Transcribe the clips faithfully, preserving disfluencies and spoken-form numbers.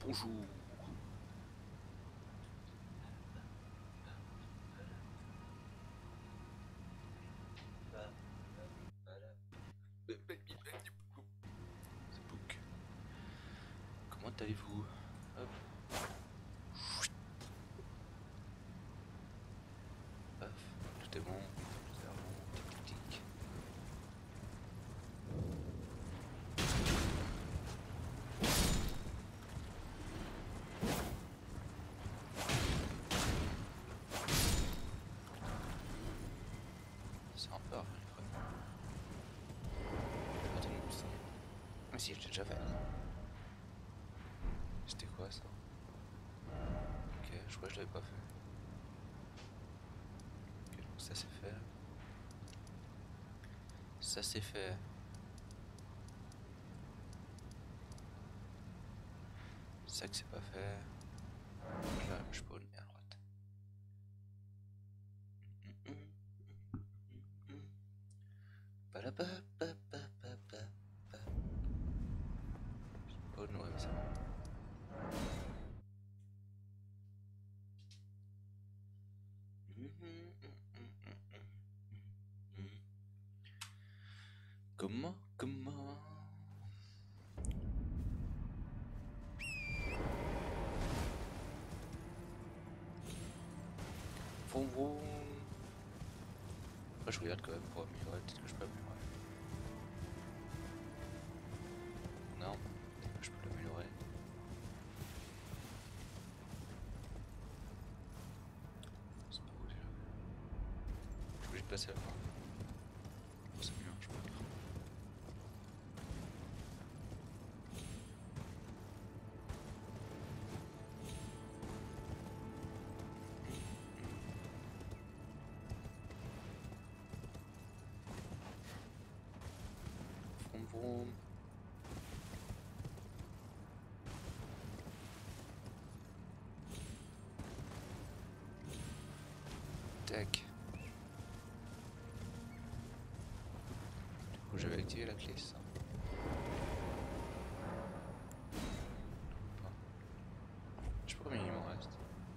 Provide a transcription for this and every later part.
Bonjour. The Book. Comment allez-vous? Hop. Paf, tout est bon, tout est bon, tic tic tic. C'est un peu rare, vraiment. Attends, c'est... Ah si, je l'ai déjà fait. C'était quoi ça? Ok, je crois que je l'avais pas fait. Ok, donc ça c'est fait. Ça c'est fait. Ça que c'est pas fait. Donc là, je peux aller à droite. Oh non, ouais, mais c'est bon. Comment, comment? Vroom vroom. Après, je regarde quand même pour améliorer, peut-être que je peux améliorer. Non, peut-être que je peux l'améliorer. C'est pas où déjà? Je suis obligé de passer à la fin. Oh, c'est bien, je peux le faire. Vroom vroom. Tac. Du coup, j'avais activé la clé, ça. Je sais pas combien il m'en reste.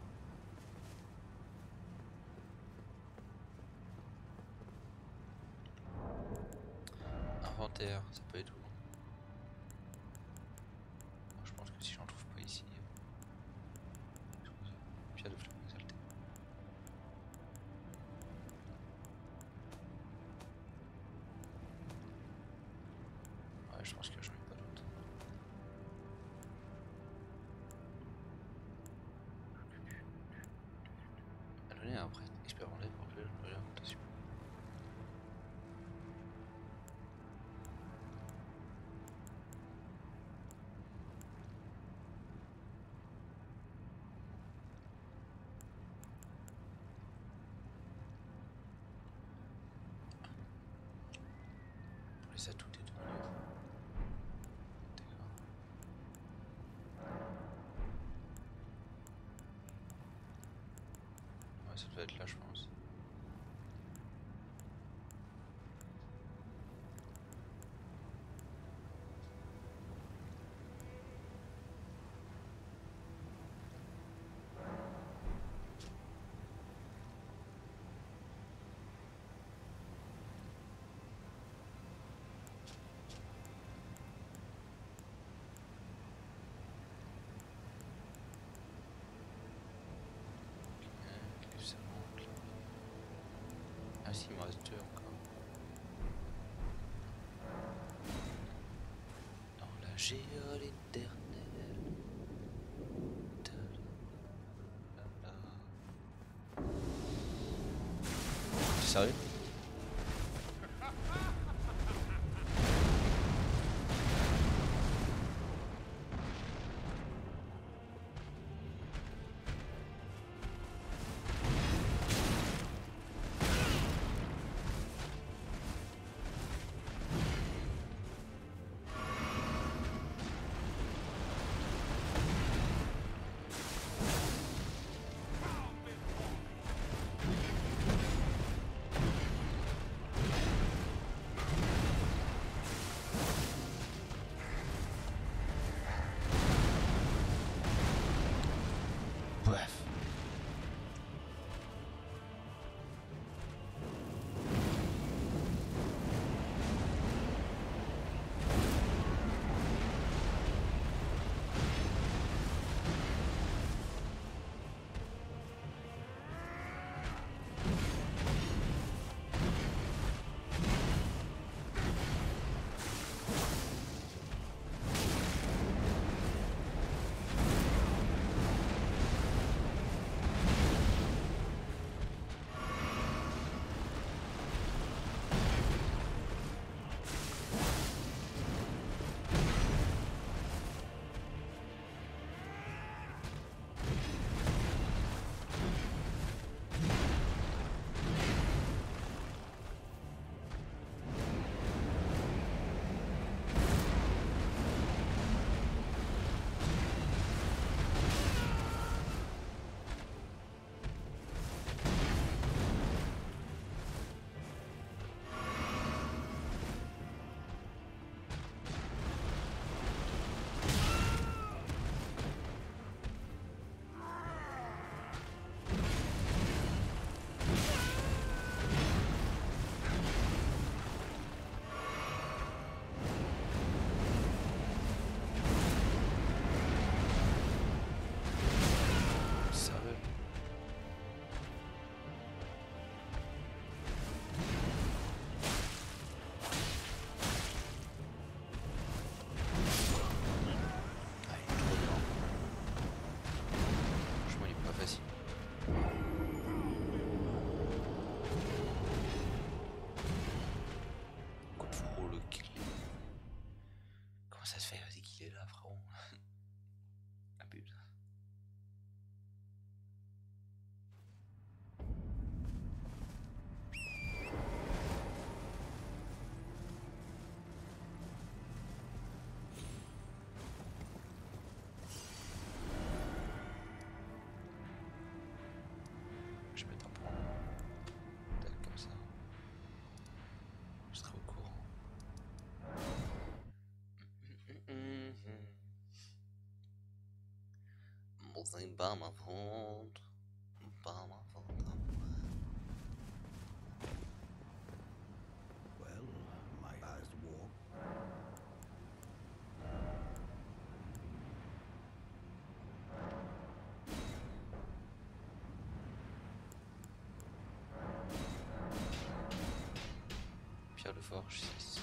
Inventaire, ça peut être où? Je pense que si j'en trouve pas ici. Pierre de flamme exaltée. Ouais, je pense que j'en ai pas d'autres. Donner un prêtre expérimenté pour que je regarde rotation. Pour les atouts des deux milieux. D'accord. Ouais, ça doit être là, je pense. Ah si, il me reste deux encore. Dans la géole éternelle. T'es sérieux? sem pas ma faute, pas ma faute. Well, my eyes walk. Pierre de forge six.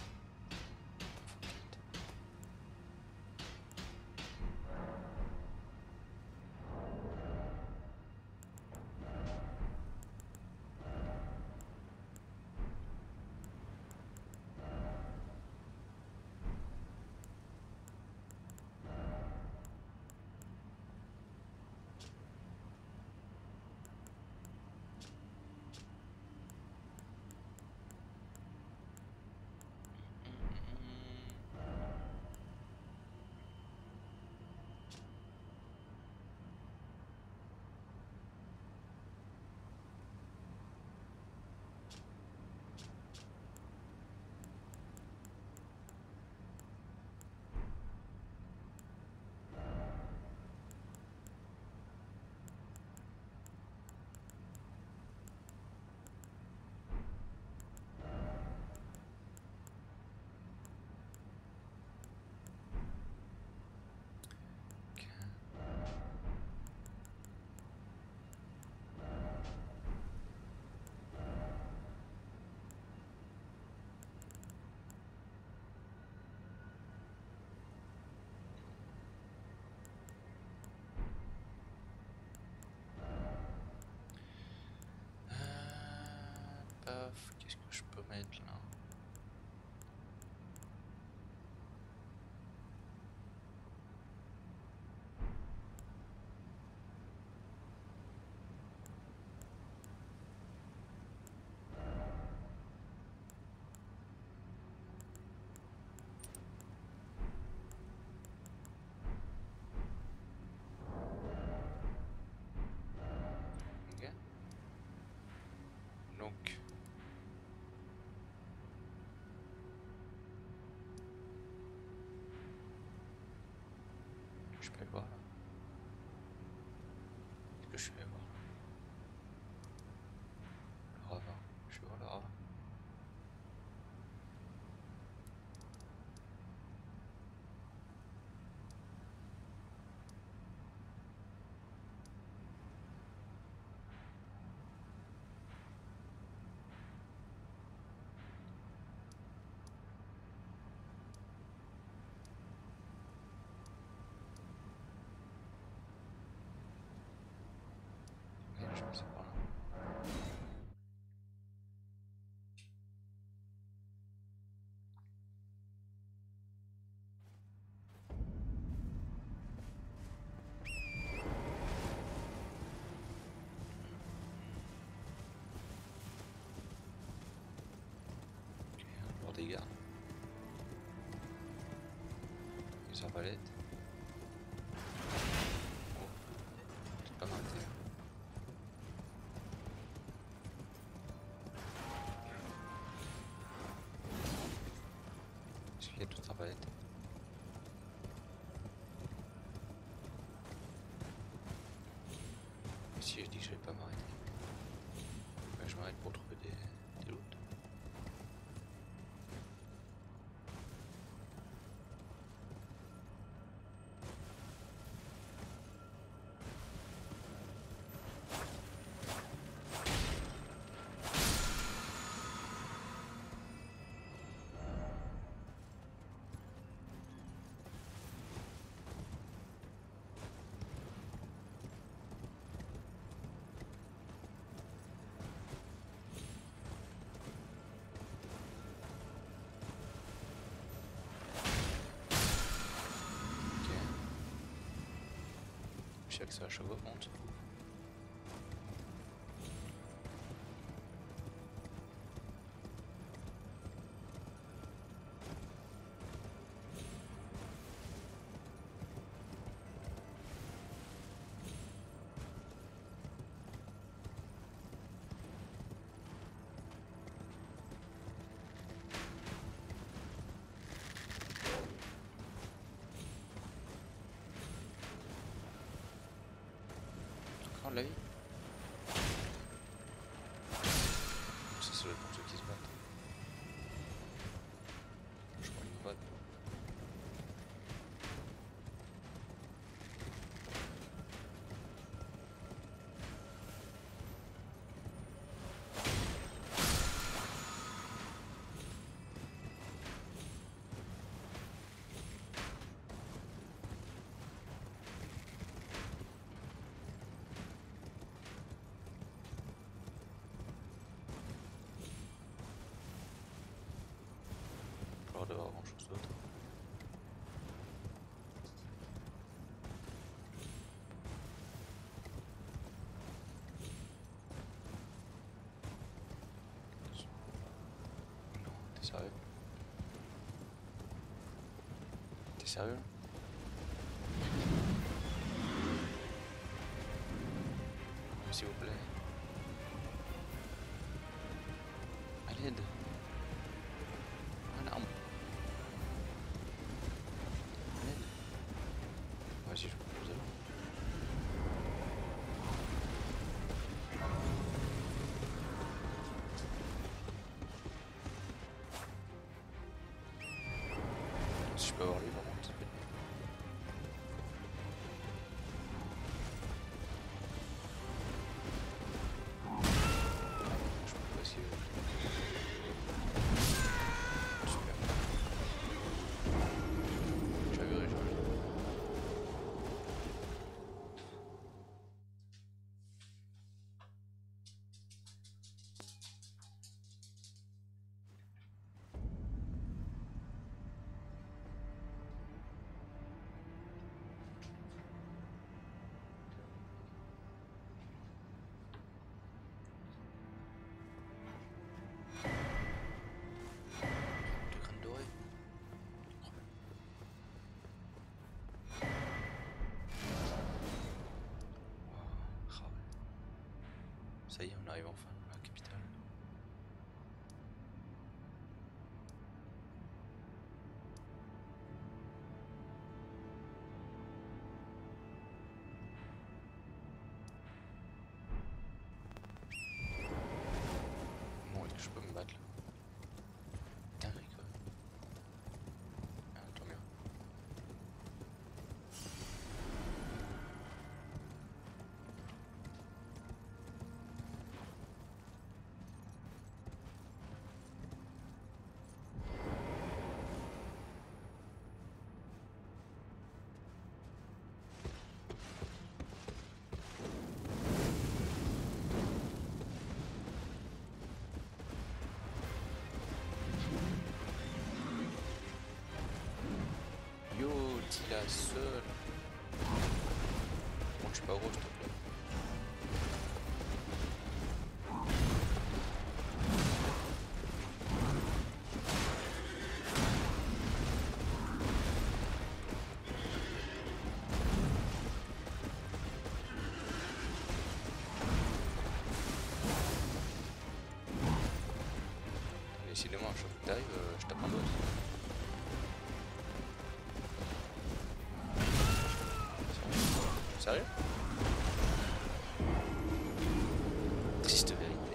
Paf, qu'est-ce que je peux mettre là? Ok. Donc je peux le voir là. Est-ce que je vais voir le ravin? Je vais voir le ravin. Ok, je vais passer par là. Ok, un lourd dégâts. Les arbalètes. Oh, c'est pas m'arrêter. Est-ce qu'il y a d'autres arbalètes? Si je dis que je vais pas m'arrêter, ben, je m'arrête pour trouver des, des loots. Je sais que ça chaque augmente. de la vie. Ça, ça doit être pour ceux qui se battent. Je prends une grenade. Pas d'avoir grand chose d'autre. Non, t'es sérieux? T'es sérieux? S'il vous plaît. À l'aide. Un arme. À l'aide. Vas-y, je vous ai là. Si je peux avoir lui, par contre, ça peut être bien. Je peux pas essayer. Super. J'avais vu, j'avais vu. Deux graines dorées. Incroyable. Ah ouais. Ça y est, on arrive enfin à la capitale. Bon, est-ce que je peux me battre là? Dinguerie quoi. Ah, tant mieux. Yo, dis la seule. Bon, je suis pas gros, s'il te plaît. Décidément, à chaque fois que t'arrives, euh, je tape un boss. Sérieux? Triste vérité.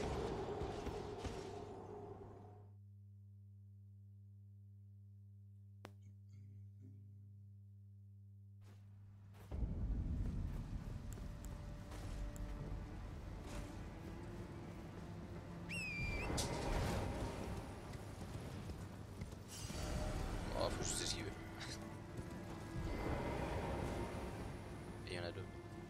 Oh, faut juste esquiver. Et il y en a deux.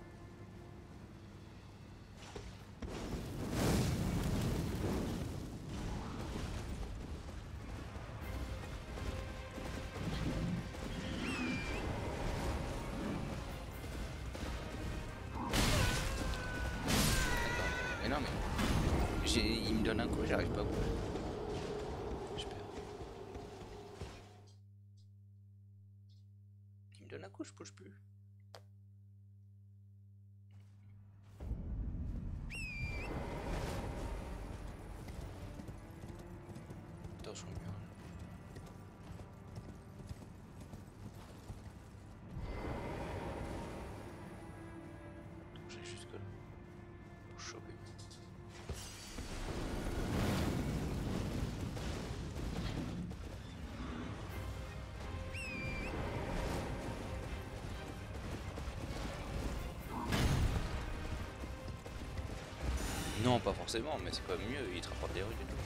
Mais non, mais il me donne un coup, j'arrive pas à bouger. J'espère. Il me donne un coup, je bouge plus. Attention, merde. J'ai jusque là. Non, pas forcément, mais c'est quand même mieux, il te rapporte des rues du tout.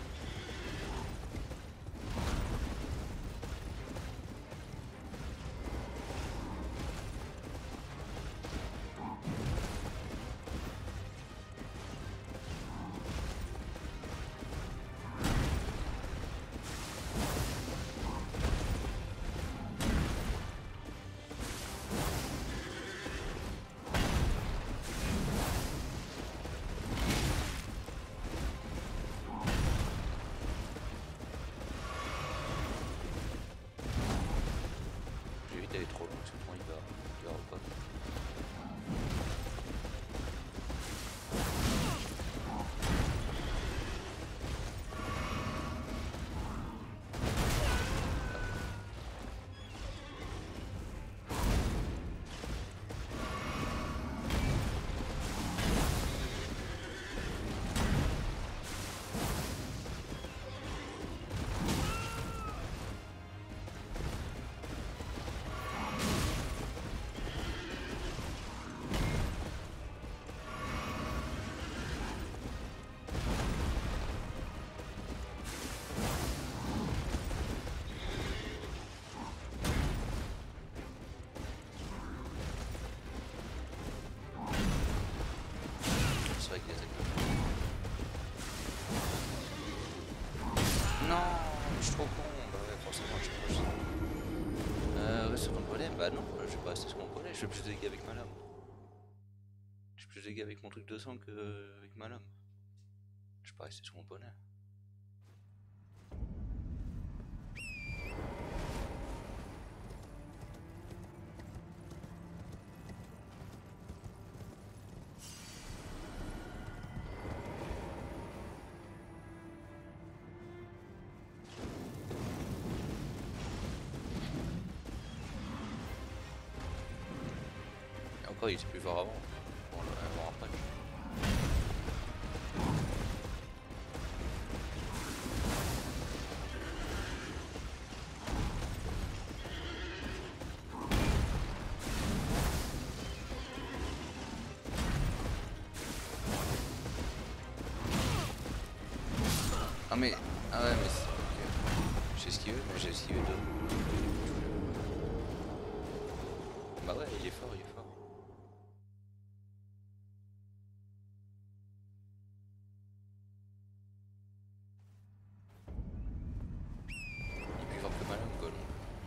Elle est trop longue, ce point il va, il va repas. C'est vrai qu'il y a des... Non, je suis trop con. Bah ouais, forcément, je suis trop con. Euh, reste sur ton poney. Bah non, je vais pas rester sur mon poney. Je fais plus de dégâts avec ma lame. Je fais plus de dégâts avec mon truc de sang qu'avec ma lame. Je vais pas rester sur mon poney. Encore, il était plus fort avant. On va le voir après. Ah mais... Ah ouais mais c'est... Okay. J'ai esquivé, mais j'ai esquivé deux. Bah ouais, il est fort, il est fort. Il est plus fort que malin, quoi, donc.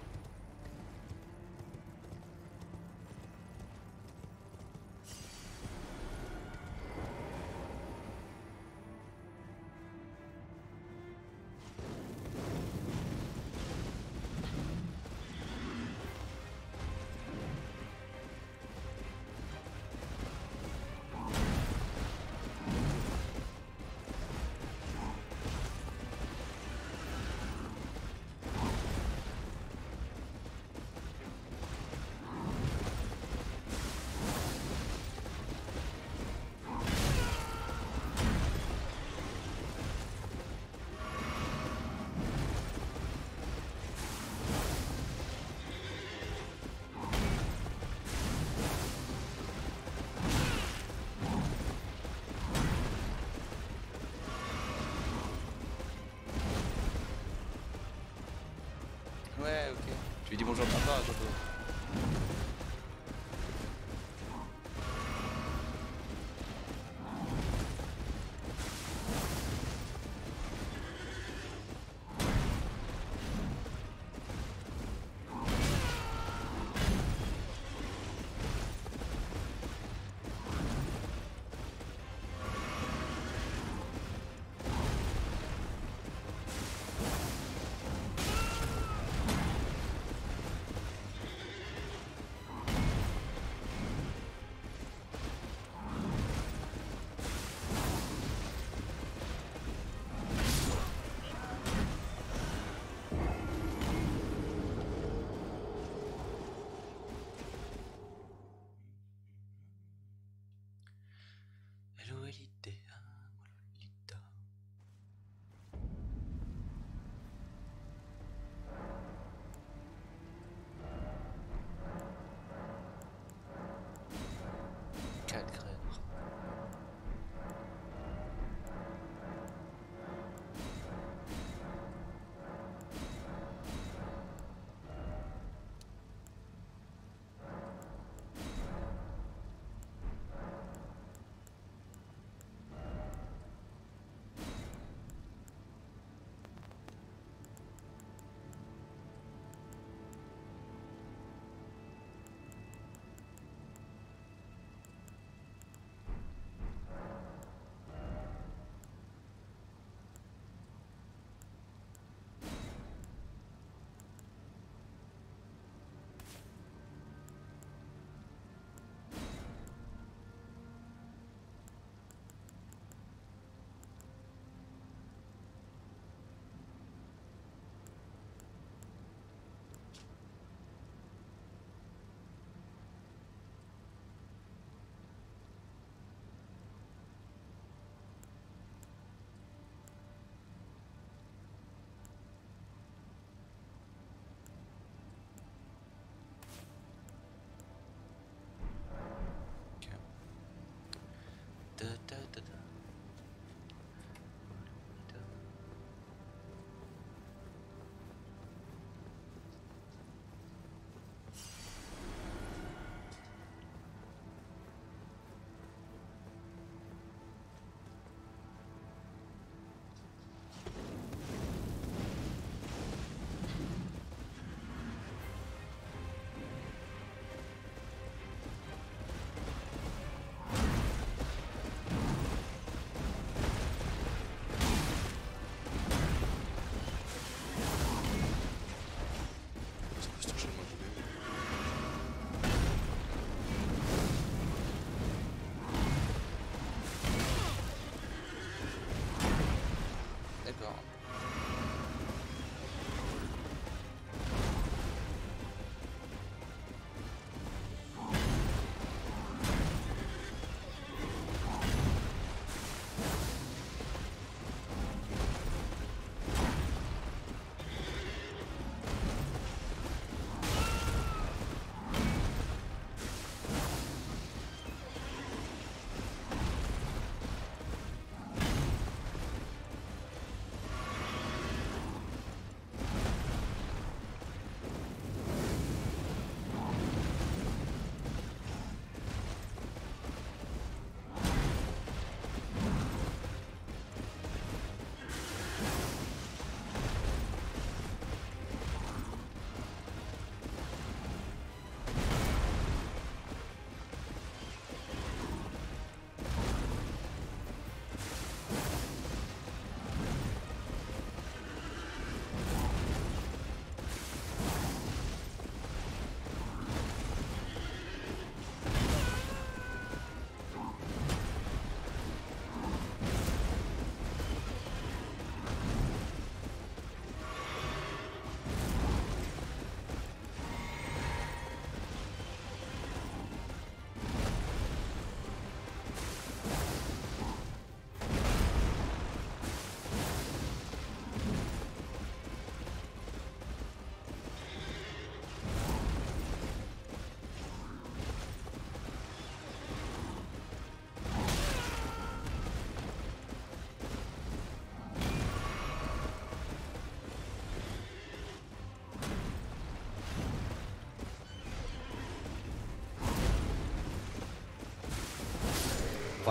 Ouais, ok. Tu lui dis bonjour papa, surtout.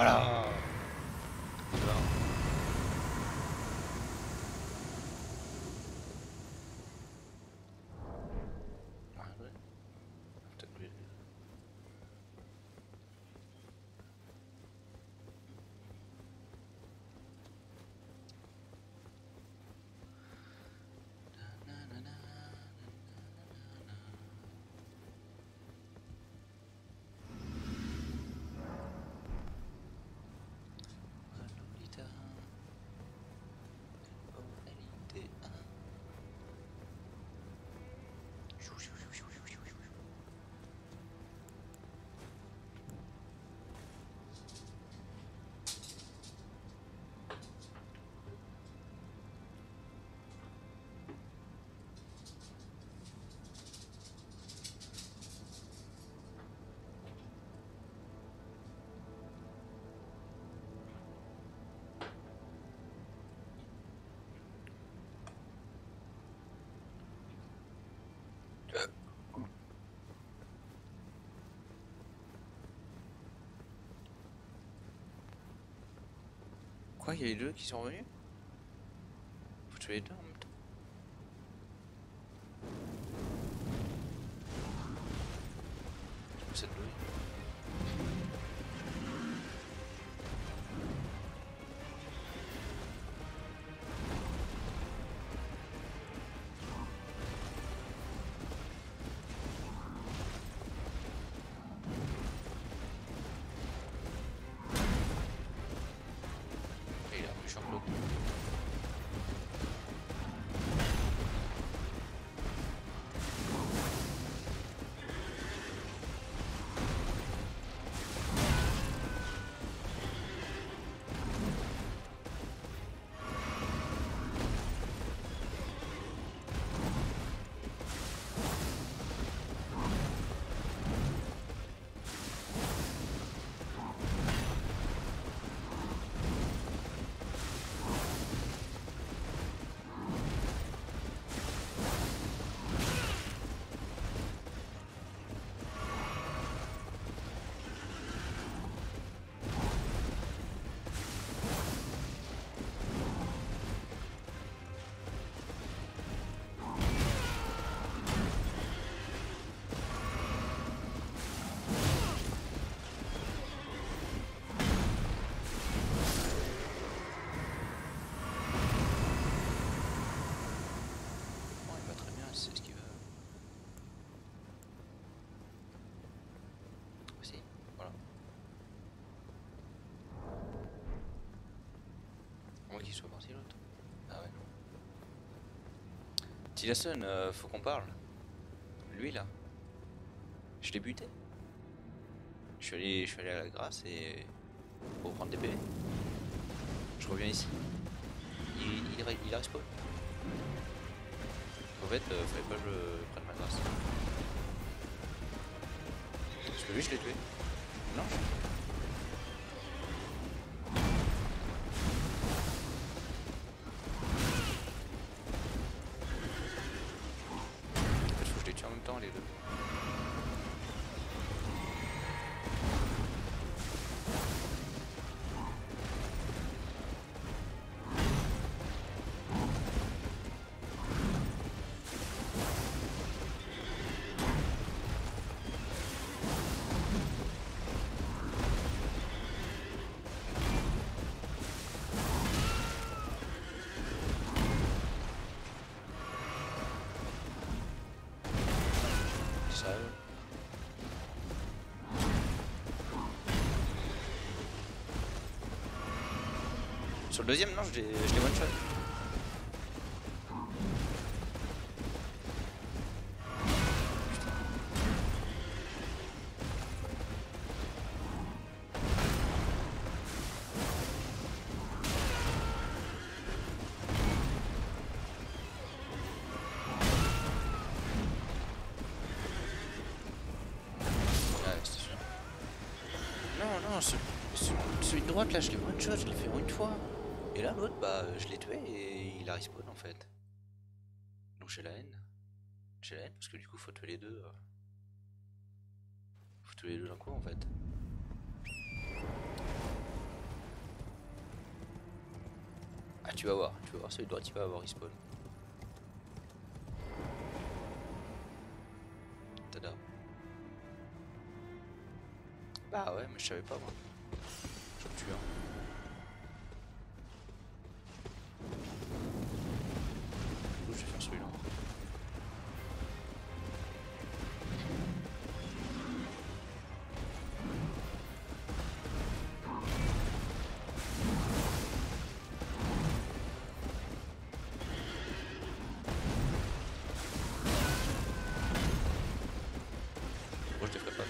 Voilà. Voilà. Ah ouais. Peut-être que- Lolita. Oh, L I T un. Chou, chou, chou, chou, chou, chou, chou. Quoi, il y a les deux qui sont revenus? Faut tuer les deux en même temps. Cette douille. Et il a revu Jean-Claude. Oh, il va très bien, c'est ce qu'il veut. Aussi, voilà. À moins qu'il soit parti l'autre. Ah ouais, non. Tillerson, euh, faut qu'on parle. Lui là, je l'ai buté. Je suis allé, je suis allé à la grâce et pour prendre des P V. Je reviens ici. Il, il, il a respawn. En fait, euh, fallait pas que je prenne ma grâce. Parce que lui, je l'ai tué. Non. En fait, faut que je les tue en même temps, les deux. Ça. Sur le deuxième, non, je l'ai one shot. Celui de droite là, je l'ai one shot, je l'ai fait une fois. Et là l'autre, bah je l'ai tué et il a respawn en fait. Donc j'ai la haine. J'ai la haine parce que du coup faut tuer les deux. Euh... Faut tuer les deux d'un coup en fait. Ah, tu vas voir, tu vas voir, celui de droite il va avoir respawn. Tada. Bah ouais, mais je savais pas moi. Je me tue hein. Du coup je vais faire celui-là. Moi je les ferai pas.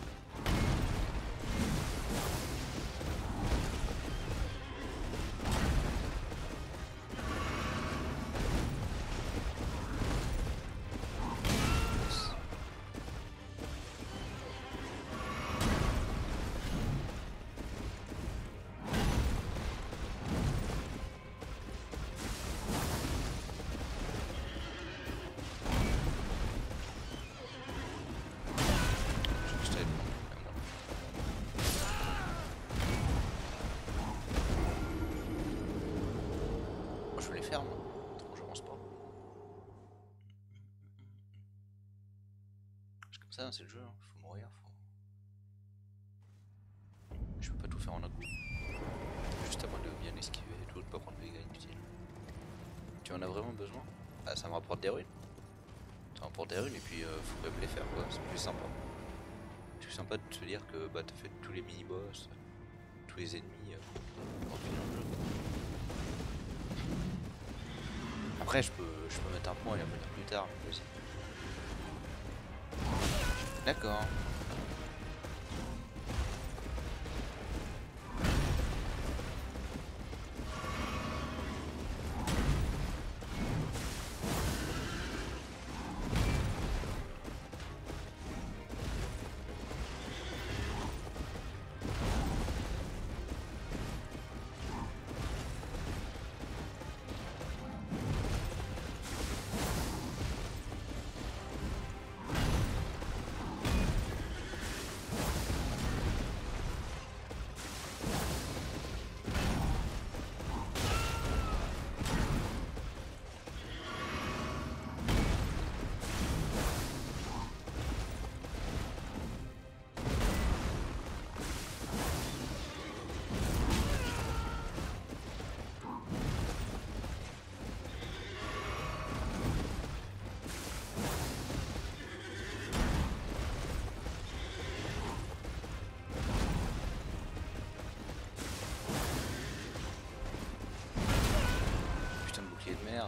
Ferme. Attends, j'avance pas. C'est comme ça, c'est le jeu, hein. Faut mourir, faut. Je peux pas tout faire en un coup. Juste à moi de bien esquiver et tout, de pas prendre de dégâts inutiles. Tu en as vraiment besoin? Ah, ça me rapporte des runes. Ça me rapporte des runes et puis euh, faut quand même les faire quoi, c'est plus sympa. C'est plus sympa de se dire que bah t'as fait tous les mini-boss, tous les ennemis euh, en finissant le jeu. Après je peux, je peux mettre un point et la revenir plus tard aussi. D'accord. De merde.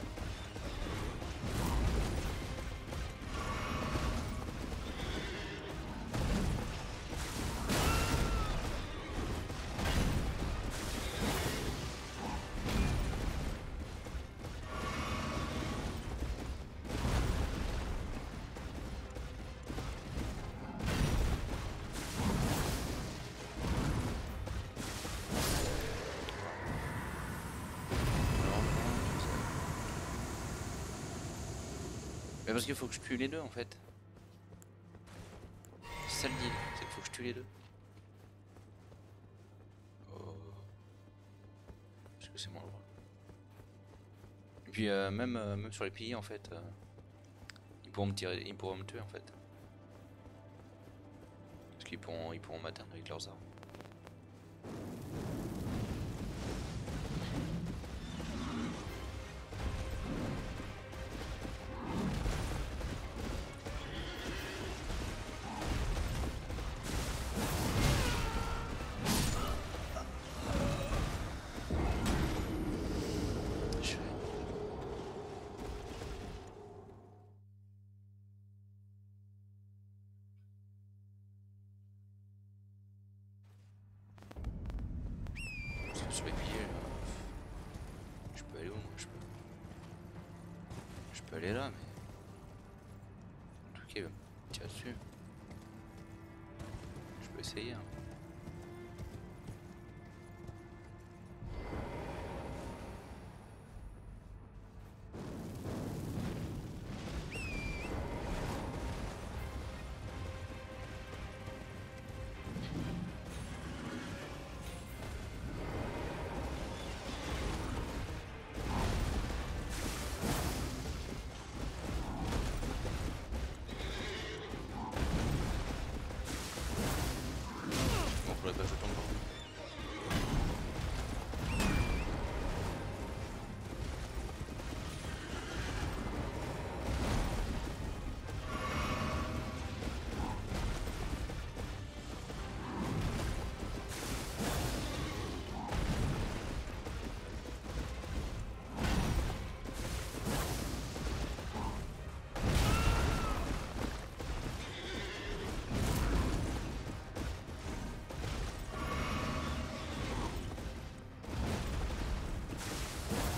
Mais parce qu'il faut que je tue les deux en fait. C'est ça le deal, c'est qu'il faut que je tue les deux. Oh. Parce que c'est mon droit. Et puis euh, même, euh, même sur les piliers en fait, euh, ils pourront me tirer, ils pourront me tuer en fait. Parce qu'ils pourront, ils pourront m'atteindre avec leurs armes. Sur les piliers, euh, je peux aller où moi je peux... je peux aller là mais... En tout cas il va me tirer dessus. Je peux essayer hein.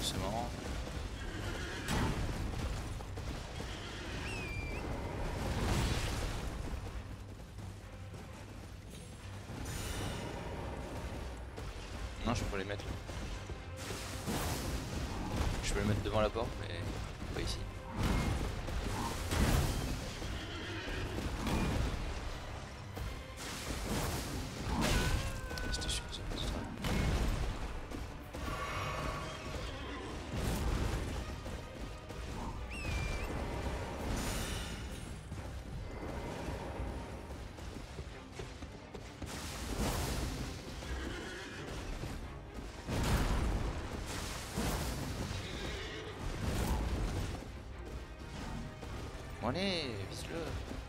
forcément. Non, je peux pas les mettre là. Je peux les mettre devant la porte, mais pas ici. C'était sûr ça. C'est ça. Bon allez, vise-le.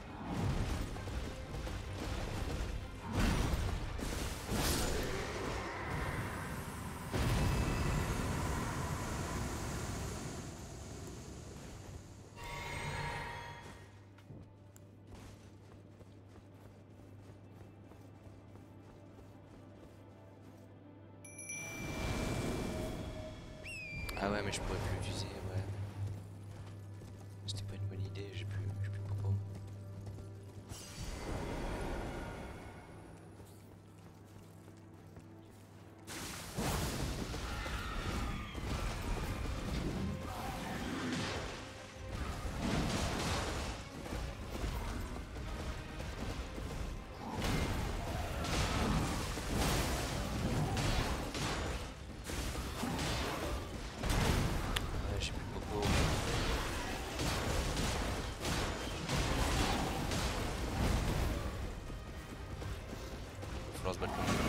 Ah ouais, mais je pourrais plus l'utiliser, ouais. C'était pas une bonne idée, j'ai plus, j'ai plus de popo. Ouais, j'ai plus de popo. Faut falloir se battre contre lui.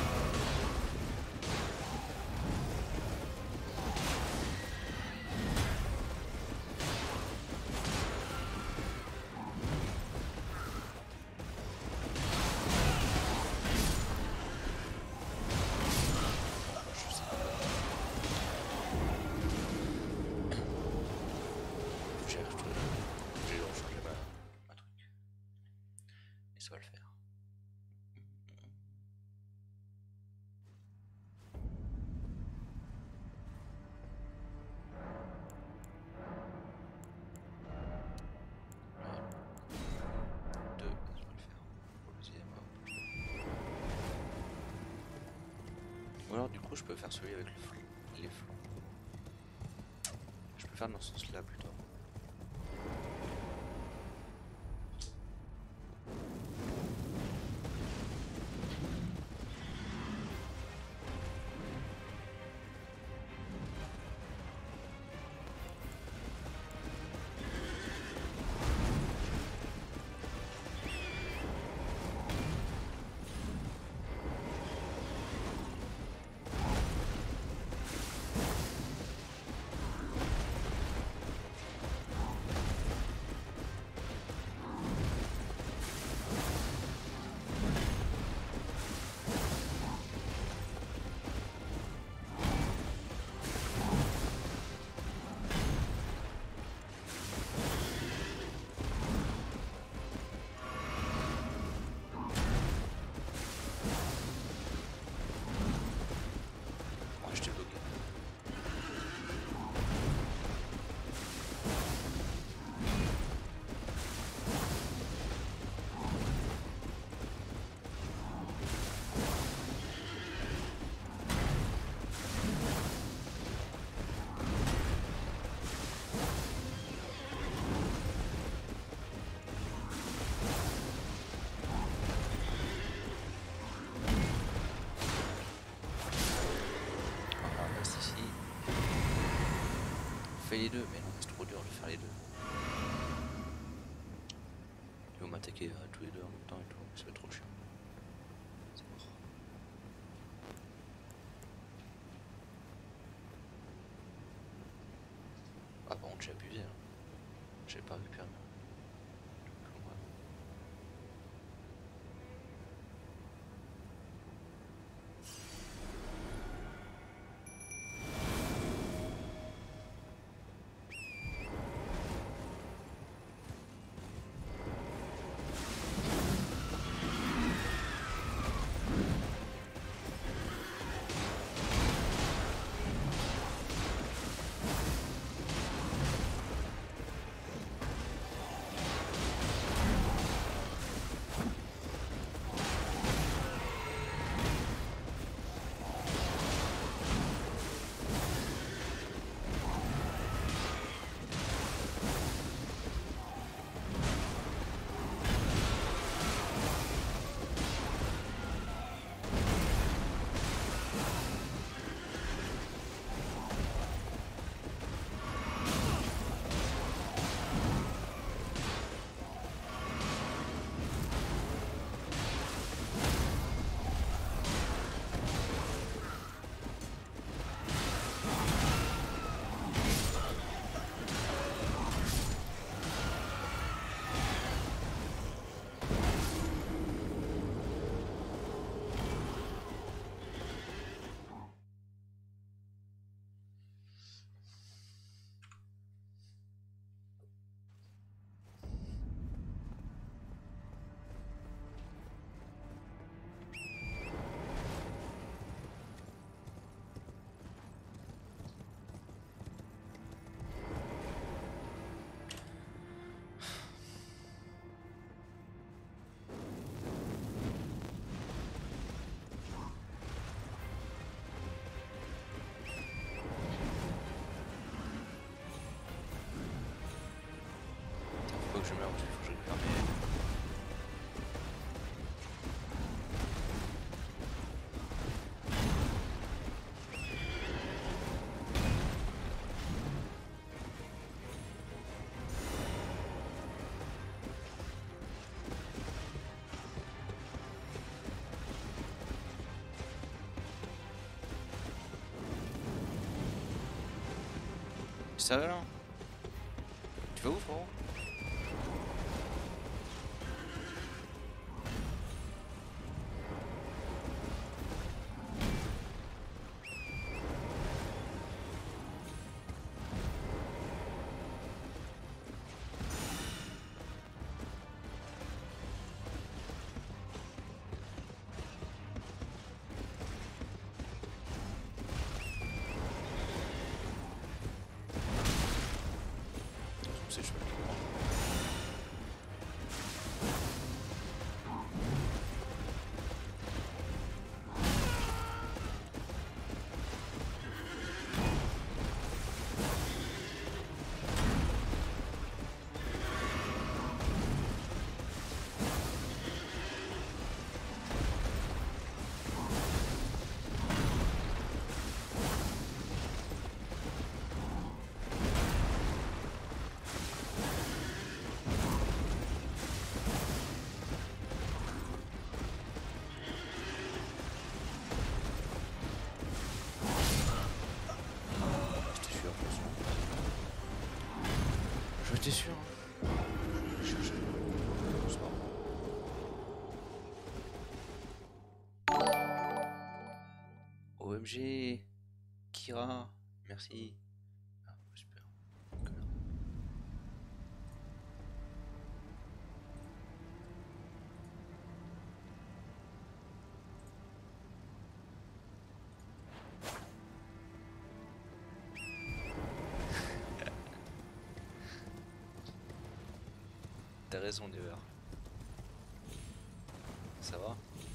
Je sais pas. Je cherche tout. J'ai rechargé ma, ma truc. Et ça va le faire. Voilà. Deux, ça va le faire. Pour le deuxième, hop. Ou alors du coup je peux faire celui avec le fl- les flancs. Je peux faire dans ce sens là plutôt. Moi je t'ai bloqué. Voilà, on reste ici. On fait les deux, mais non, c'est trop dur de faire les deux. Ils vont m'attaquer euh, tous les deux en même temps et tout, ça va être trop chiant. C'est mort. Ah par contre j'ai abusé, hein. J'ai pas récupéré. Voilà. fois que je meurs, il faut que je récupère mes... Sérieux là? Tu vas où frérot? C'est chouette. J'étais sûr. Je cherchais. C'est pas grave. O M G. Kira. Merci. Ah, super. Connard. T'as raison, Never. Ça va?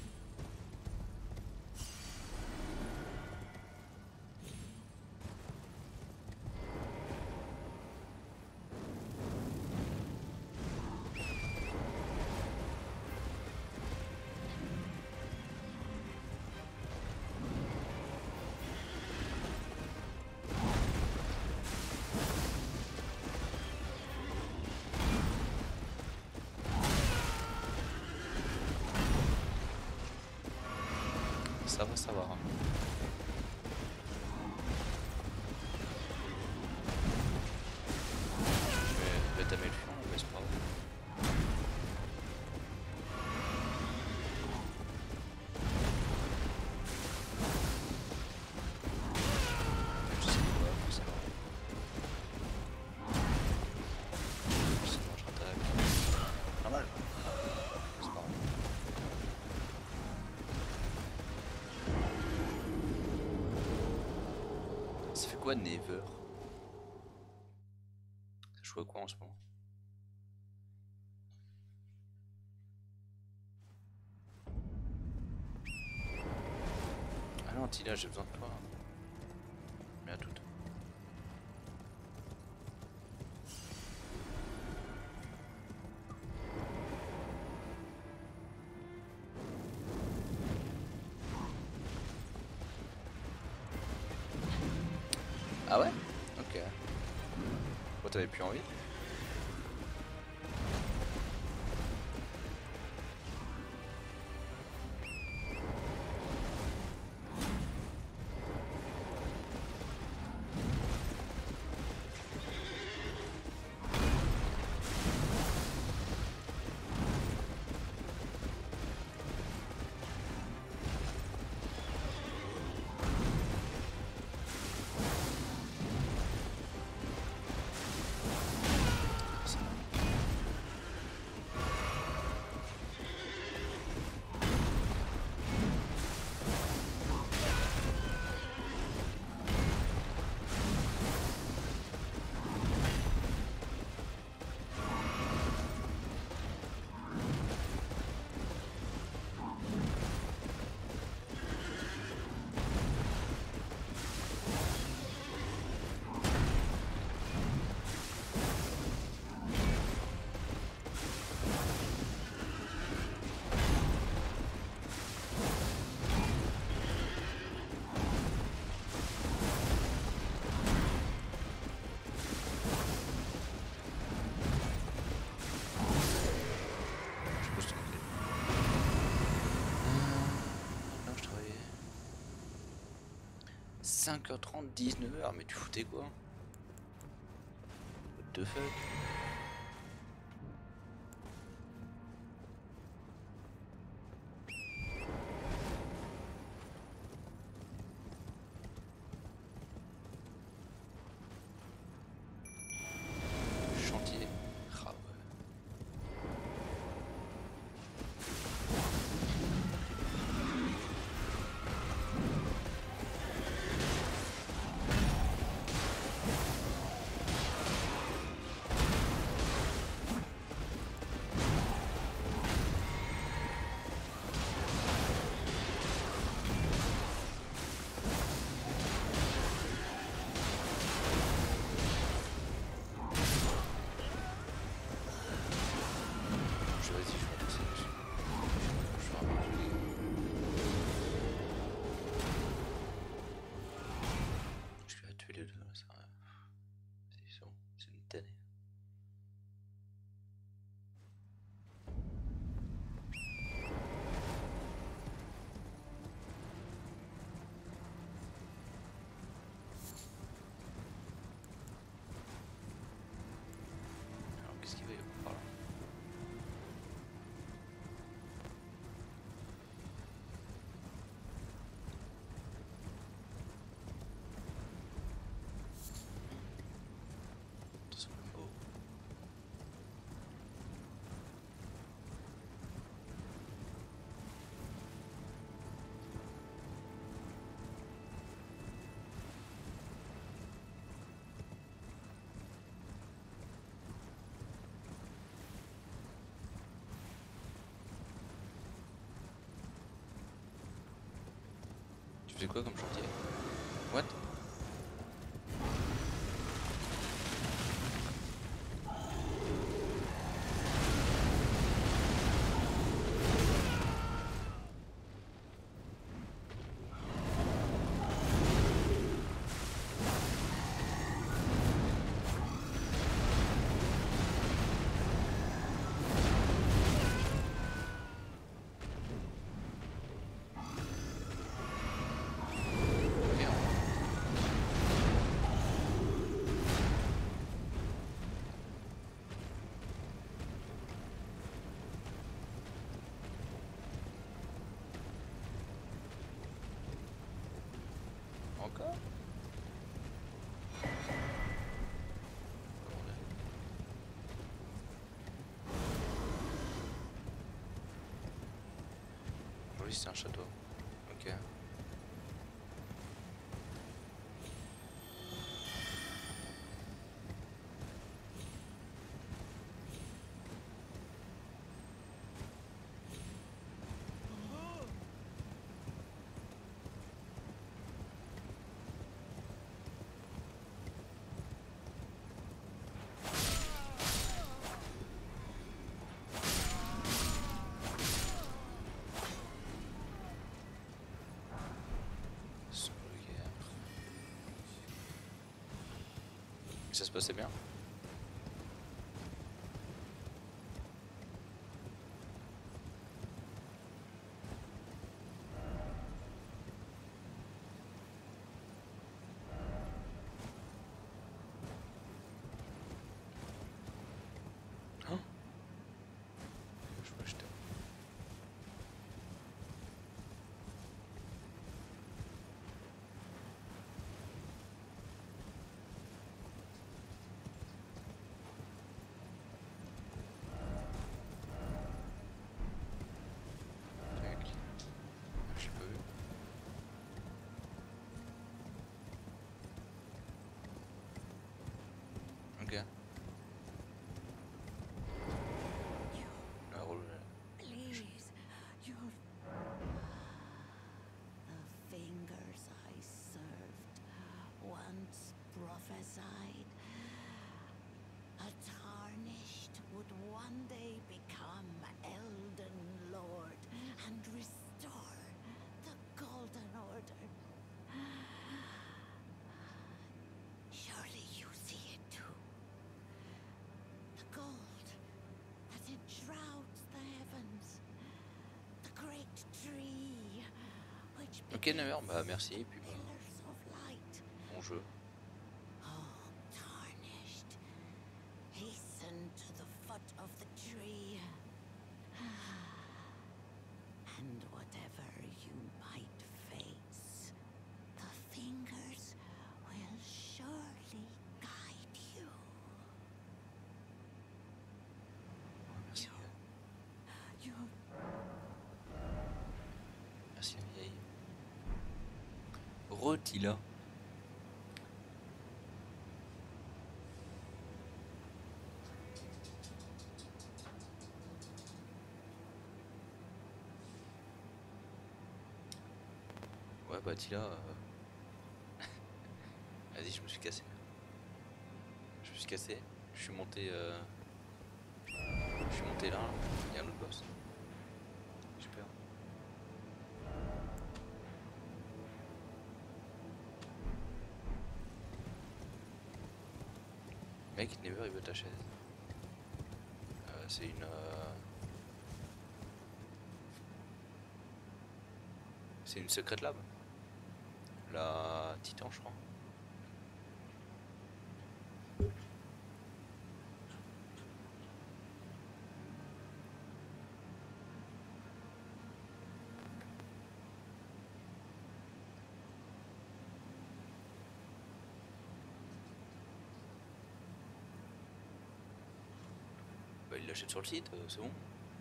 Ça va, ça va. Je vais tamer le fion, mais c'est pas grave. Même si c'est pas grave, c'est pas grave. Sinon je rattaque. Normal. C'est pas grave. Ça fait quoi Never? Ça joue à quoi en ce moment? Ah non Tina, j'ai besoin de toi. Mais à toute. Ah ouais? Ok. Bon, t'avais plus envie? cinq heures trente, dix-neuf heures, mais tu foutais quoi? What the fuck? Chantier. Ah ouais. Je vas-y, je vais passer dessus. Je vais avoir joué. Je vais tuer les deux, ça. C'est bon, c'est une tannée. Alors qu'est-ce qu'il va y avoir par là? Attention, oh. Tu fais quoi comme chantier? What? Merde. Encore? Bordel. Oui, c'est un château. Ok. Sur le guerre. Ça se passait bien? Hein? Je peux acheter. Tac. Ah, j'ai pas vu. Ok. Ah, roule. Please, you're the fingers I served once prophesied. A tarnished would one day become Elden Lord and restore the Golden Order. Surely you see it too. The gold that enshrouds the heavens. The great tree which Ok, neuf heures, bah merci, et puis bah, pillars of light. jeu. Oh, tarnished. Hasten to the foot of the tree. And whatever you might face, the fingers will surely guide you. Merci. You Merci la vieille. Retila. Ouais bah Tila. Euh... Vas-y, je me suis cassé. Je me suis cassé. Je suis monté. Euh... Je suis monté là. Il y a un autre boss. J'ai peur. Mec, never il veut ta chaise. Euh, c'est une. Euh... C'est une secret lab. La Titan, je crois. Bah, il l'achète sur le site, euh, c'est bon.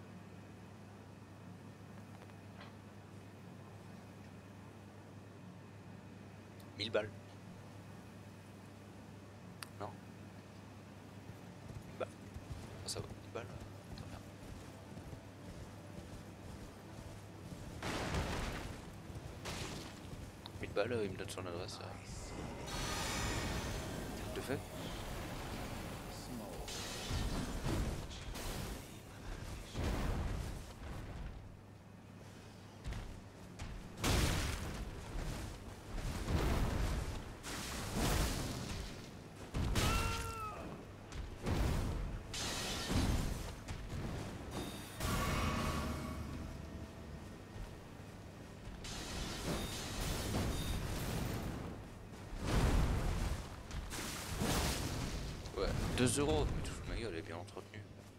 mille balles. Non. mille balles. Ah, ça va, mille balles. euh, Très bien. mille balles, euh, il me donne son adresse. euh. De fait. Ouais, deux euros. Mais tout ma gueule, elle est bien entretenue.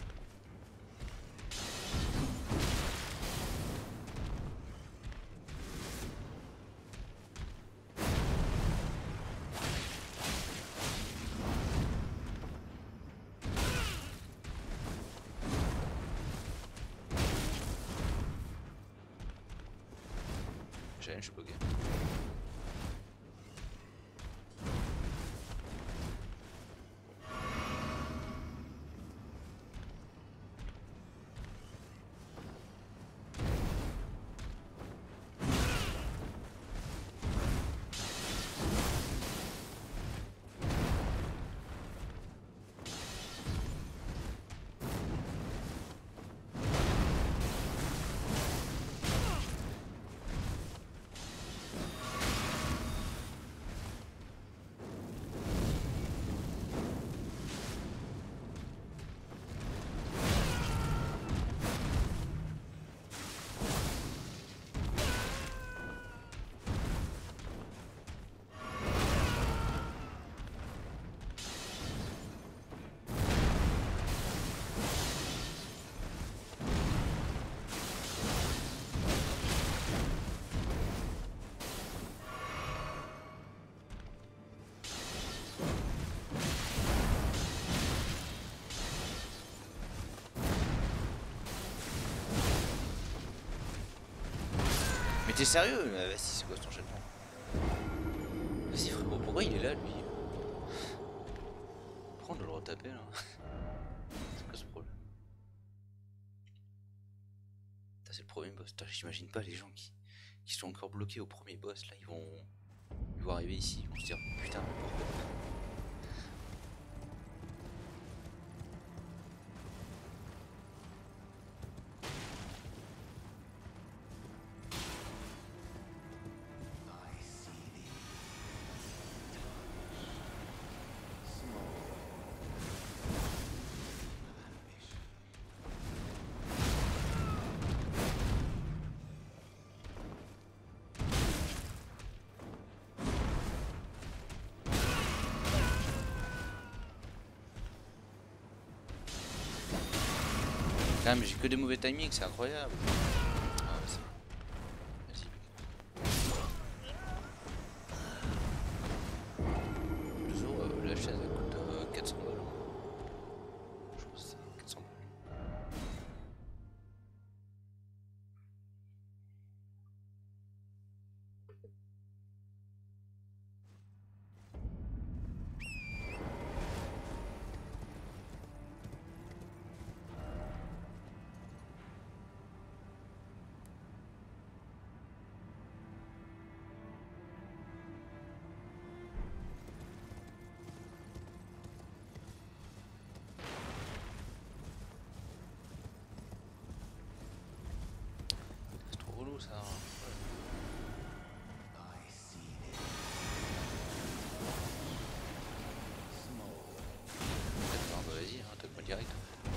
J'ai rien, je suis bugué. T'es sérieux? Mais vas-y, c'est quoi cet enchaînement? Vas-y frérot, pourquoi il est là lui? Pourquoi on doit le retaper là? C'est quoi ce problème? C'est le premier boss. J'imagine pas les gens qui, qui sont encore bloqués au premier boss là, ils vont, ils vont arriver ici, ils vont se dire putain, pourquoi? Ah mais j'ai que des mauvais timings, c'est incroyable. Ah ouais, vas-y. deux euros, euh, la chaise elle coûte euh, quatre cents balles. Je pense que c'est quatre cents balles. C'est trop relou ça. I see it. Small. Attends, bah vas-y, hein, attaque-moi direct.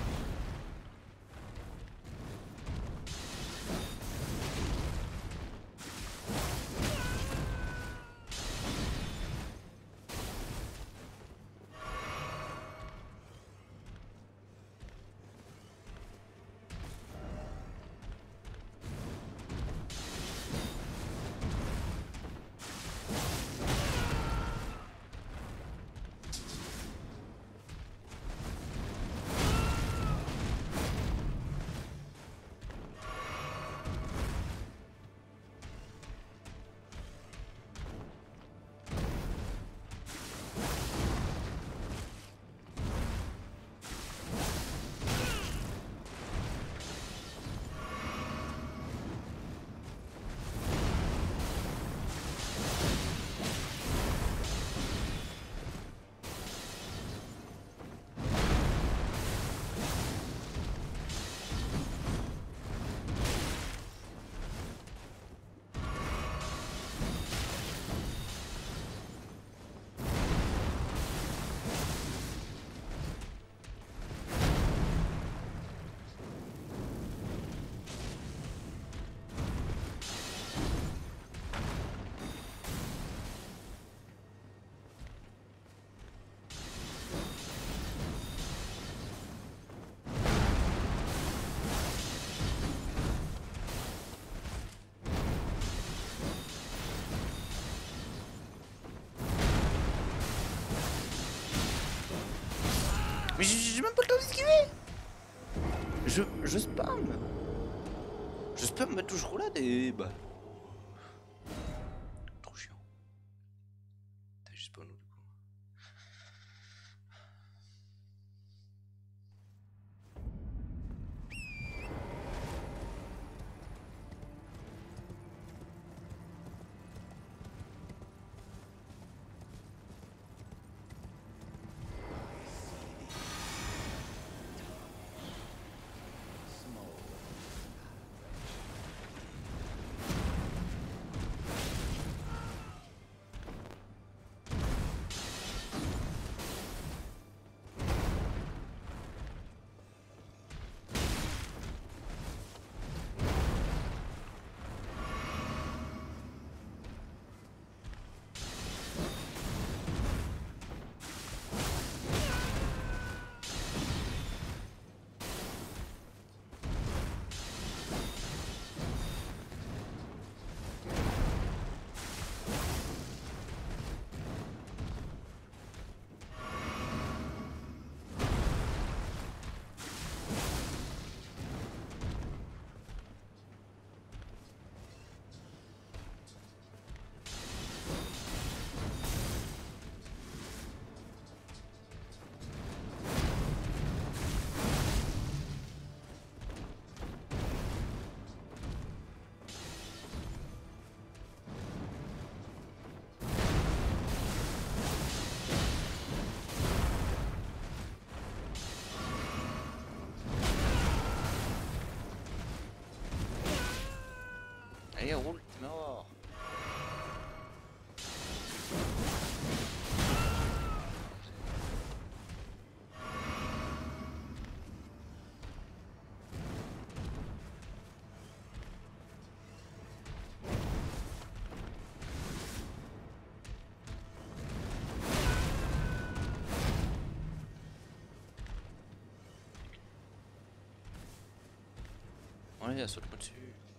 Mais j'ai même pas le temps d'esquiver. Je, je spam. Je spam ma touche roulade et bah... Trop chiant. T'as juste pas nous du coup. Allez, roule, mort. Allez, saute-moi dessus.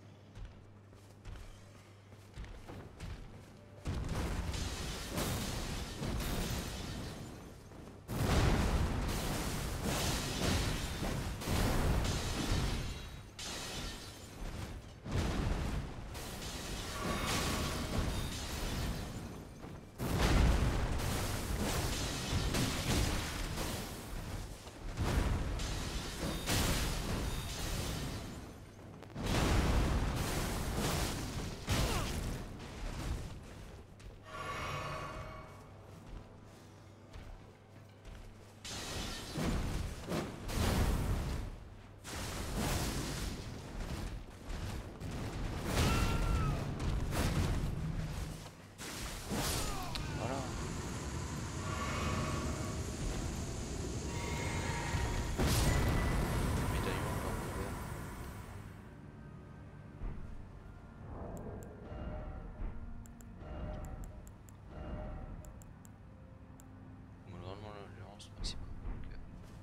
Maximum. Okay.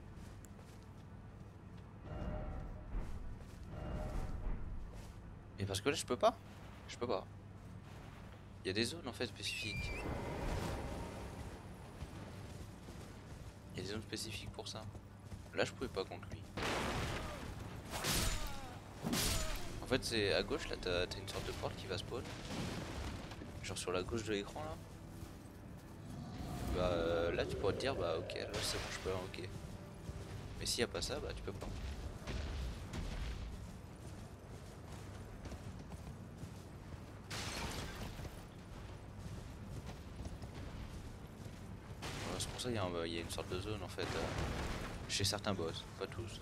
Et parce que là je peux pas. Je peux pas. Il y a des zones en fait spécifiques. Il y a des zones spécifiques pour ça. Là je pouvais pas contre lui. En fait c'est à gauche là, t'as t'as une sorte de porte qui va spawn. Genre sur la gauche de l'écran là. Bah euh, là tu pourrais te dire bah ok là c'est bon je peux invoquer. Mais s'il n'y a pas ça bah tu peux pas. Voilà, c'est pour ça qu'il y, y a une sorte de zone en fait euh, chez certains boss, pas tous.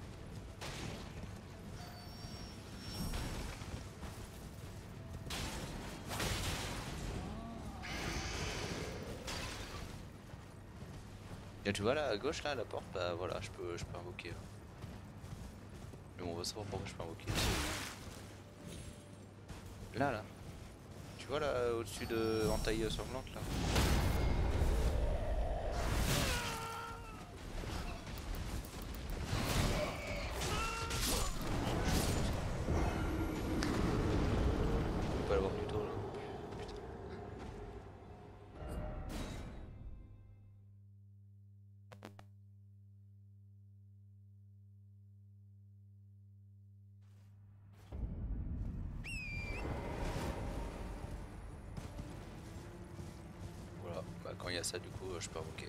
Et tu vois là à gauche là la porte, bah voilà je peux je peux invoquer. Mais on va savoir pourquoi je peux invoquer aussi. Là là. Tu vois là au-dessus de entaille sanglante là. On peut pas l'avoir plus tôt là. Putain. Voilà, bah quand il y a ça du coup je peux invoquer.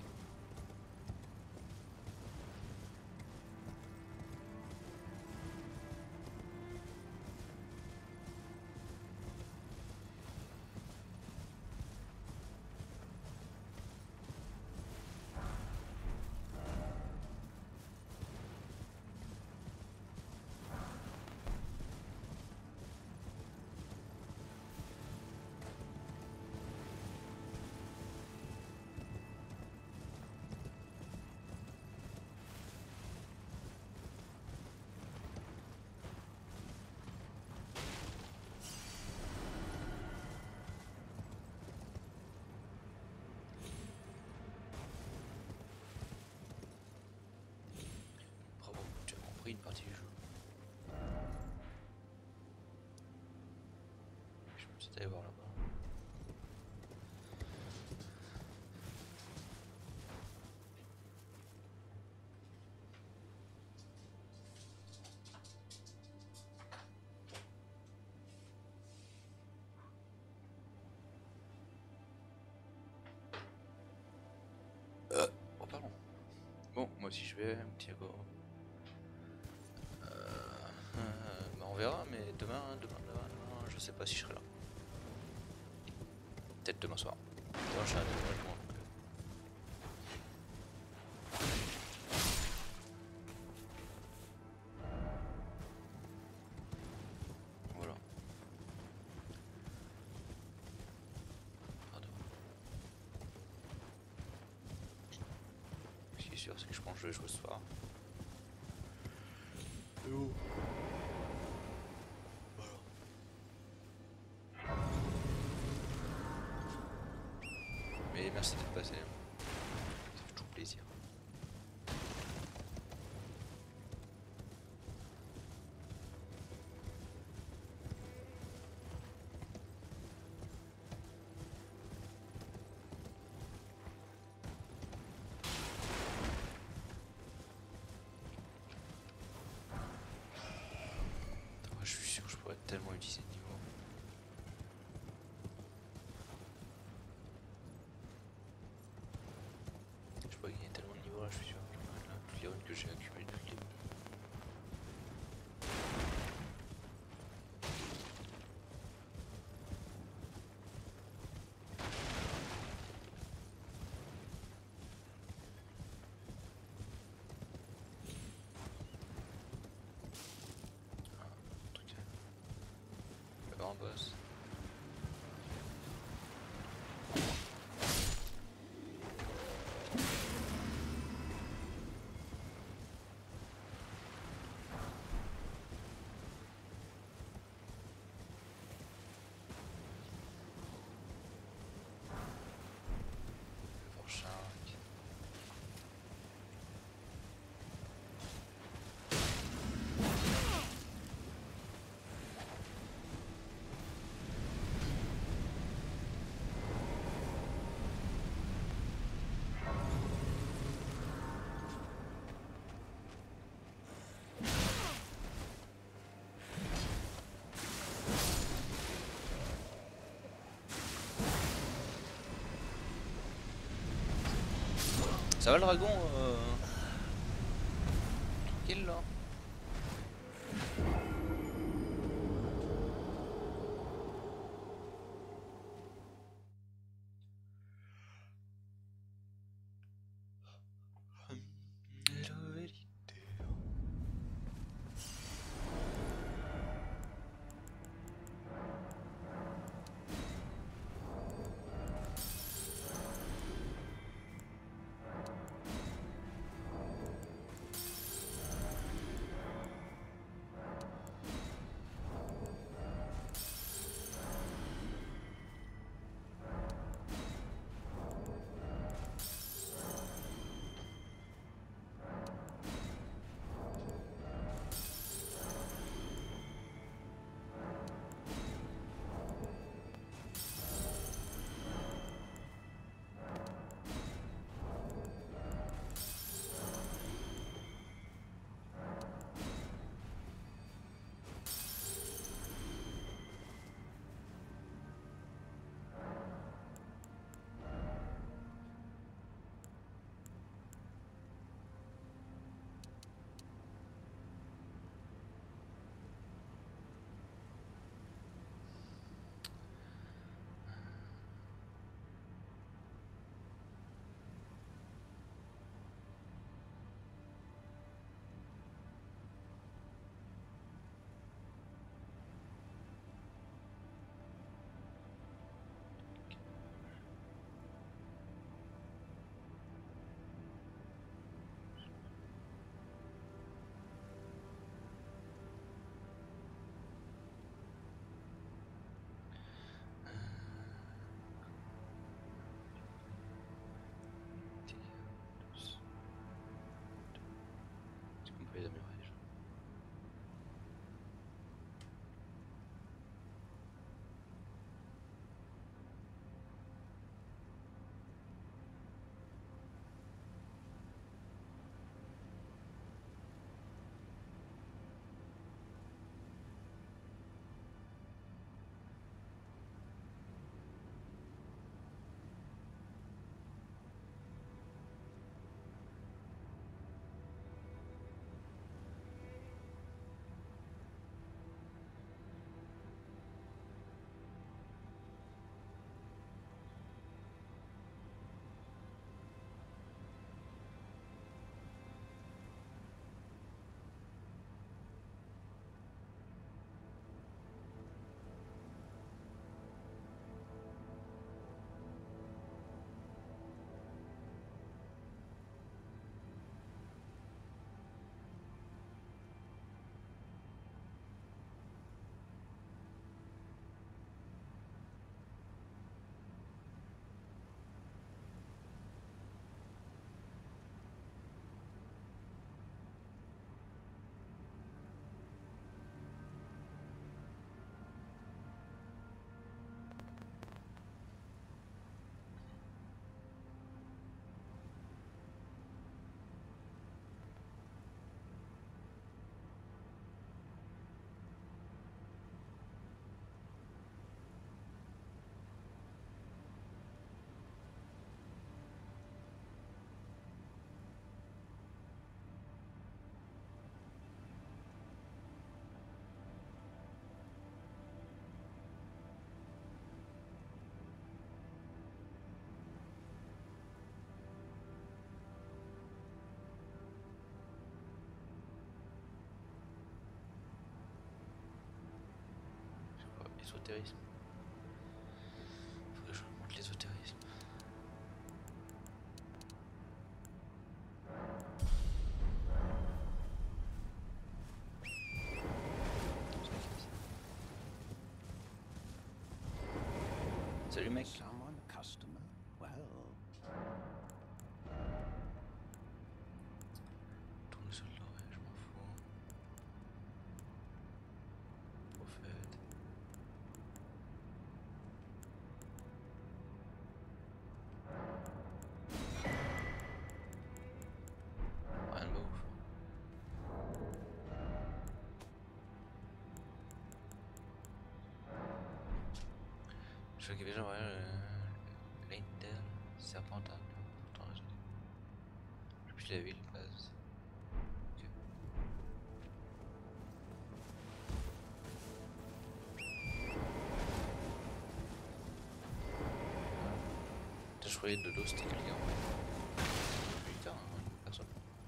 Bravo, tu as compris une partie du jeu. Je peux peut-être aller voir là-bas. Euh, oh pardon. Bon, moi aussi je vais, Thiago. Euh, euh, bah on verra, mais demain, demain, demain, demain, je sais pas si je serai là. Peut-être demain soir. Demain je serai à déménagement, donc. Voilà. Pardon. Ce qui est sûr, c'est que je pense que je vais jouer ce soir. Et oh. Voilà. Mais merci d'être passé. Ça fait toujours plaisir. tellement utilisé de niveau. Je peux gagner tellement de niveau là, je suis sûr. Là, toutes les runes que j'ai accumulées depuis le début. Le grand boss. Le prochain. Ça va le dragon euh... Tranquille là. Est-ce qu'on peut les améliorer déjà? l'ésotérisme. Faudrait que je monte l'ésotérisme. Salut mec. Someone a customer? Well, Tournesol doré, je m'en fous. Prophète. Rien de ouf. Je sais qu'il y avait genre le Leintel, Serpentard, pourtant je sais plus la ville base. Ok. Putain, je croyais que Dodo c'était quelqu'un. Putain, hein, personne.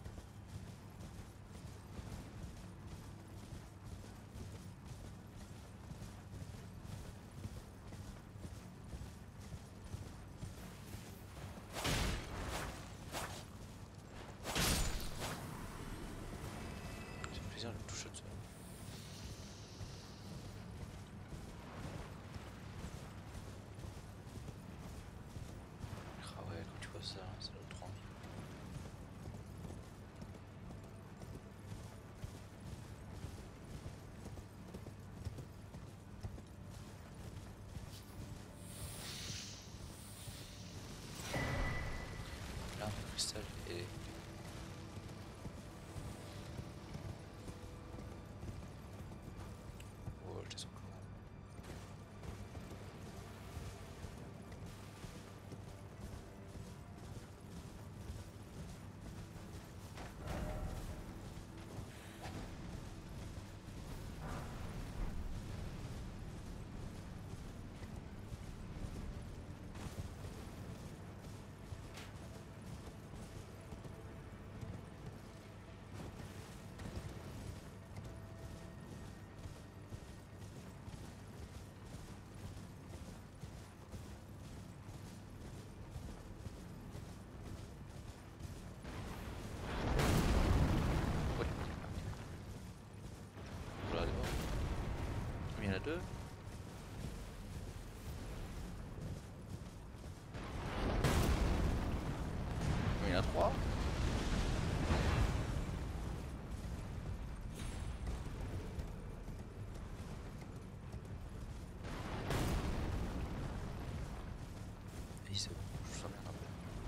C'est plaisir de le toucher de ça. Ah ouais, quand tu vois ça, ça doit trop envie. Là, un cristal et... Oh, je descends comment. Ouais, on va aller voir. Il y en a deux. Il y en a trois. Et c'est bon, je sens bien un peu.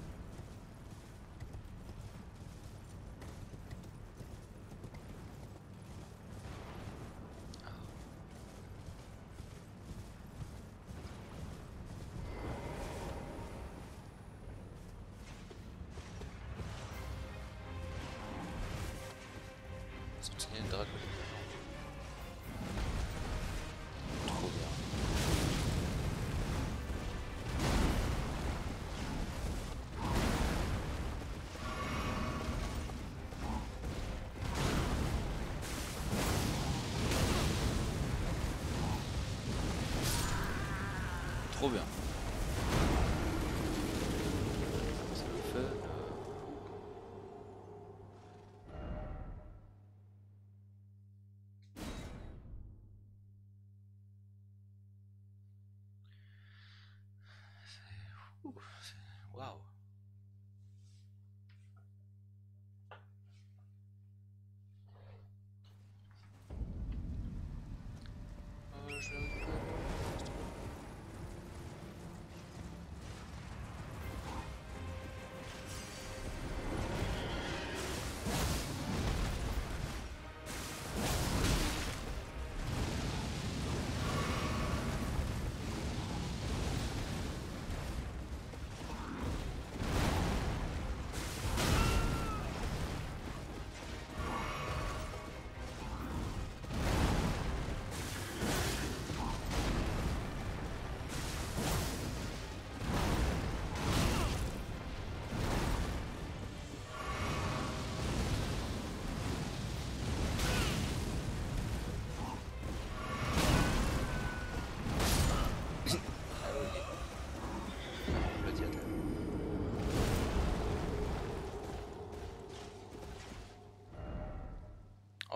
Ah. Sentinelle dragon. Trop bien. Trop bien. C'est le fun. Ouh, c'est- Waouh. Euh, je vais récupérer le reste.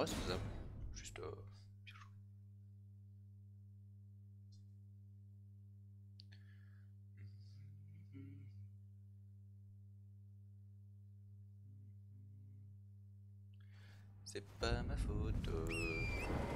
Ouais, c'est faisable. Juste. Euh... bien joué. C'est pas ma faute. euh.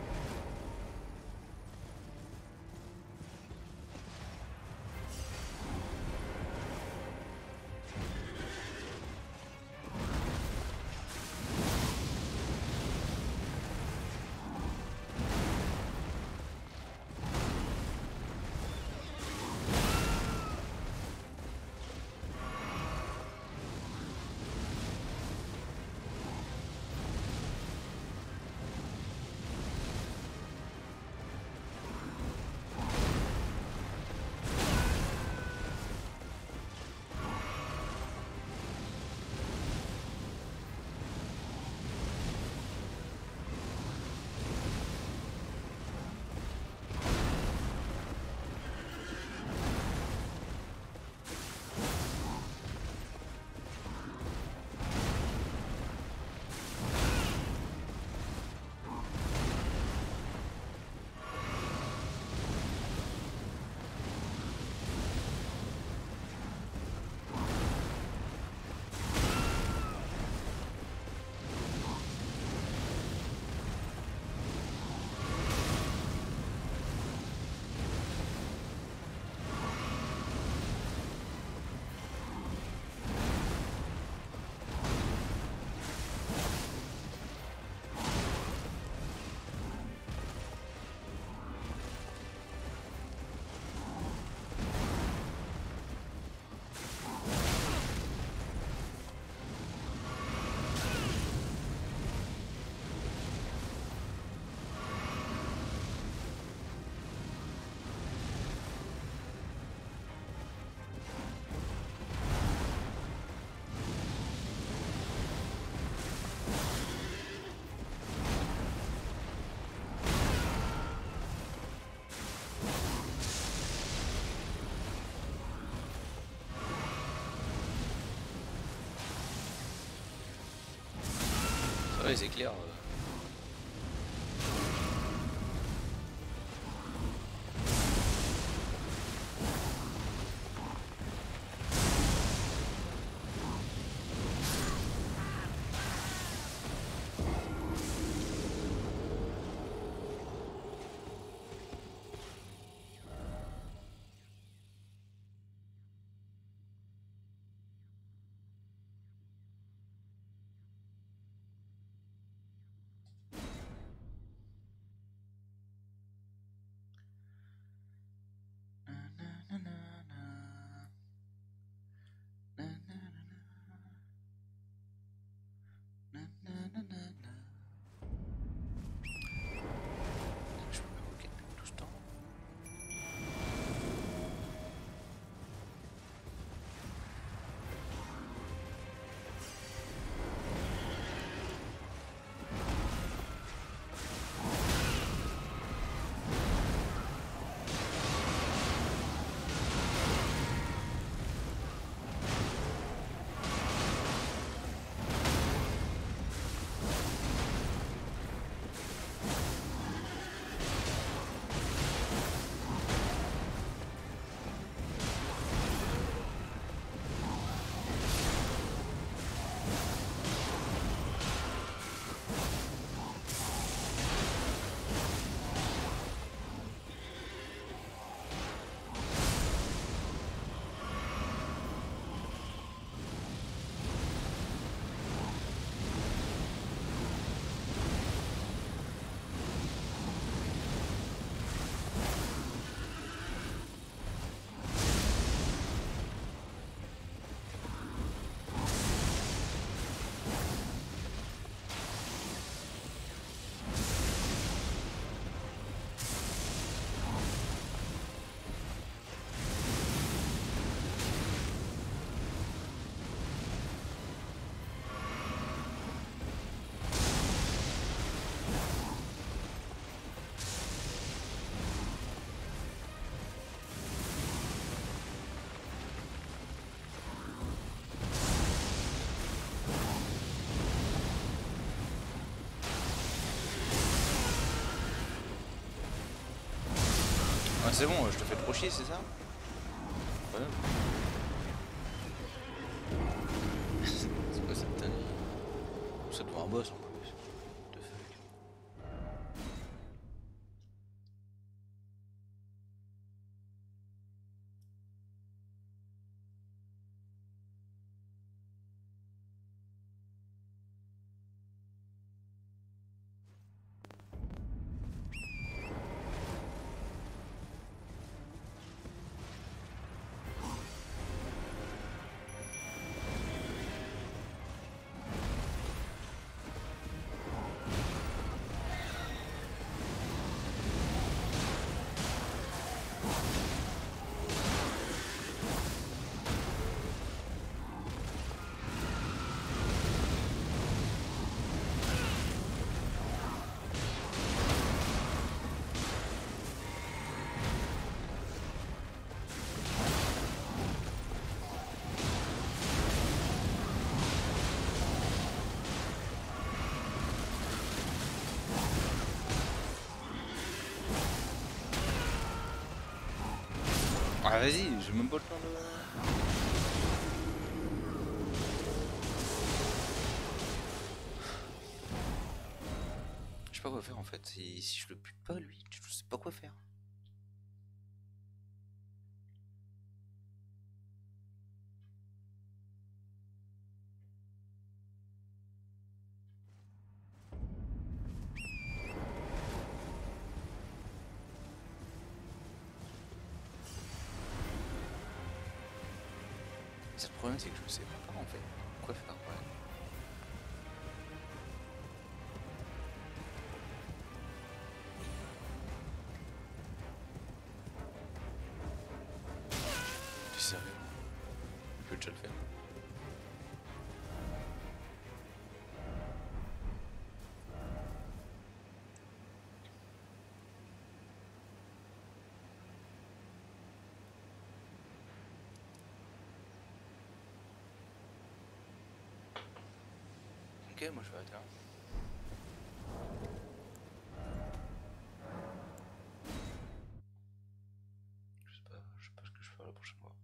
Ça va, les éclairs. euh. Ah c'est bon, je te fais trop chier, c'est ça? Incroyable. C'est quoi cette tannée? Ça doit un boss en plus. What the fuck. Ah vas-y, j'ai même pas le temps de... Je sais pas quoi faire en fait, si, si je le bute pas lui, je sais pas quoi faire. Le problème c'est que je sais pas en fait quoi faire. Ouais. T'es sérieux? Je peux déjà le faire. Ok, moi je vais arrêter là. Je sais pas, je sais pas ce que je ferai la prochaine fois.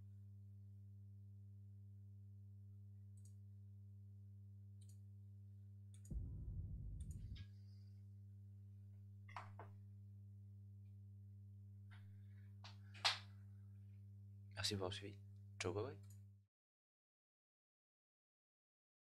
Merci pour avoir suivi. Ciao, bye bye.